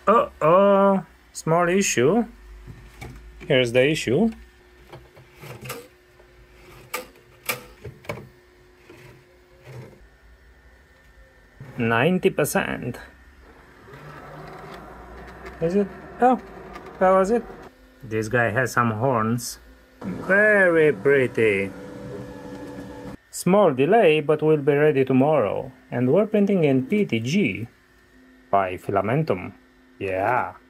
Oh, small issue. Here's the issue. %90. Is it? Oh, that was it. This guy has some horns. Very pretty. Small delay, but will be ready tomorrow. And we're printing in PETG by Filamentum. Yeah.